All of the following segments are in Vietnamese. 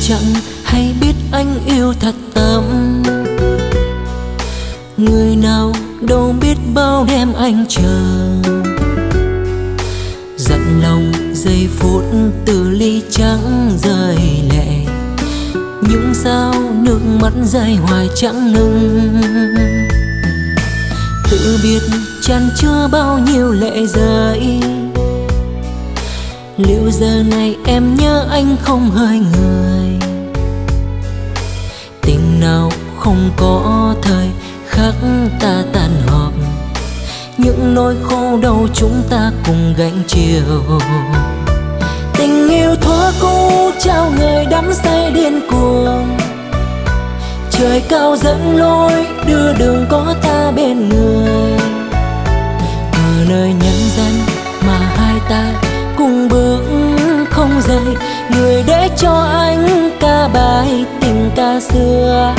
chẳng hay biết anh yêu thật tâm. Người nào đâu biết bao đêm anh chờ, dặn lòng giây phút từ ly trắng rơi lệ. Những sao nước mắt rơi hoài chẳng ngừng, tự biết chan chứa bao nhiêu lệ rơi. Liệu giờ này em nhớ anh không hơi người? Tình nào không có thời khắc ta tan họp, những nỗi khổ đau chúng ta cùng gánh chịu. Tình yêu thuở cũ trao người đắm say điên cuồng, trời cao dẫn lối đưa đường có ta bên người. Ở nơi nhân gian mà hai ta cùng bước không rời, người để cho anh ca bài tình ca xưa.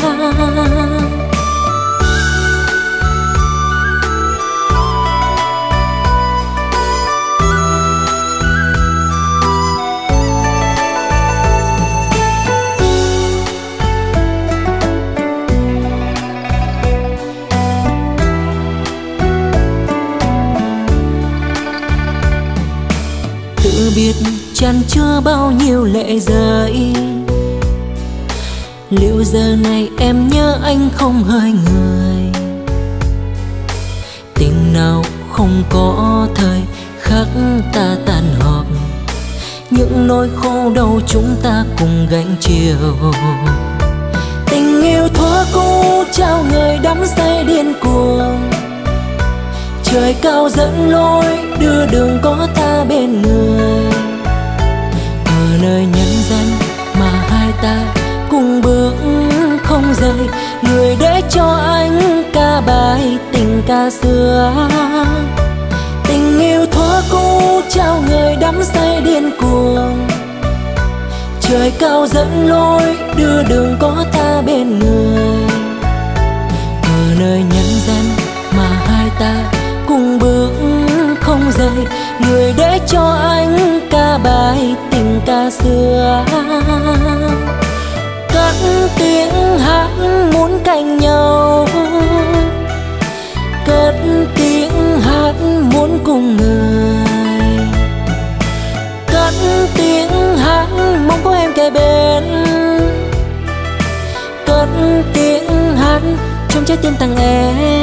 Tự biết chan chứa bao nhiêu lệ rơi. Liệu giờ này em nhớ anh không hơi người? Tình nào không có thời khắc ta tan họp, những nỗi khổ đau chúng ta cùng gánh chịu. Tình yêu thuở cũ trao người đắm say điên cuồng, trời cao dẫn lối đưa đường có ta bên người. Ở nơi nhân gian mà hai ta cùng bước không rời, người để cho anh ca bài tình ca xưa. Tình yêu thuở cũ trao người đắm say điên cuồng, trời cao dẫn lối đưa đường có ta bên người. Ở nơi nhân gian mà hai ta cùng bước không rời, người để cho anh ca bài tình ca xưa. Cất tiếng hát muốn cạnh nhau, cất tiếng hát muốn cùng người, cất tiếng hát mong có em kề bên, cất tiếng hát trong trái tim thằng em.